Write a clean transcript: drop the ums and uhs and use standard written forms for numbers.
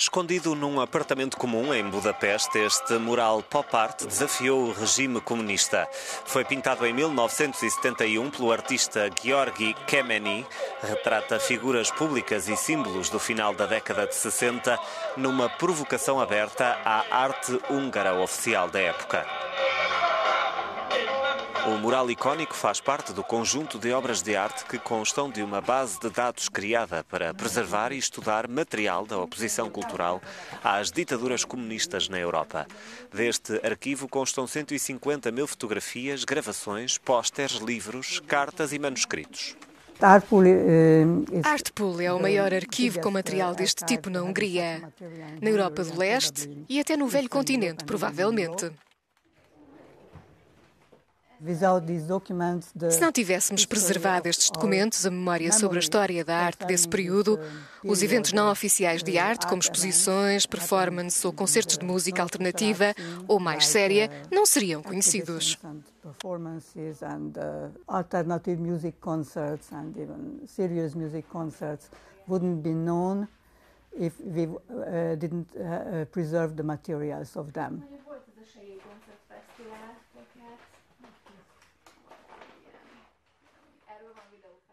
Escondido num apartamento comum em Budapeste, este mural pop art desafiou o regime comunista. Foi pintado em 1971 pelo artista György Kemeny. Retrata figuras públicas e símbolos do final da década de 60 numa provocação aberta à arte húngara oficial da época. O mural icónico faz parte do conjunto de obras de arte que constam de uma base de dados criada para preservar e estudar material da oposição cultural às ditaduras comunistas na Europa. Deste arquivo constam 150 mil fotografias, gravações, pósteres, livros, cartas e manuscritos. Artpool é o maior arquivo com material deste tipo na Hungria, na Europa do Leste e até no velho continente, provavelmente. Se não tivéssemos preservado estes documentos, a memória sobre a história da arte desse período, os eventos não oficiais de arte, como exposições, performances ou concertos de música alternativa ou mais séria, não seriam conhecidos. Erről van videó.